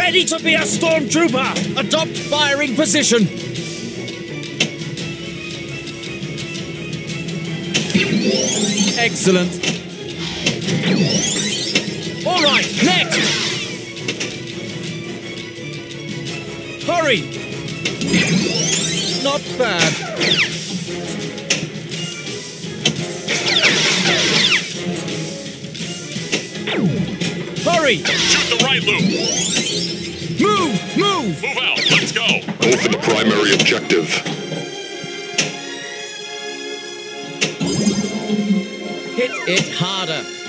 ready to be a stormtrooper! Adopt firing position. Excellent. All right, next. Hurry. Not bad. Hurry. Shoot the right loop. Move, move. Move out. Let's go. Go for the primary objective. Hit it harder.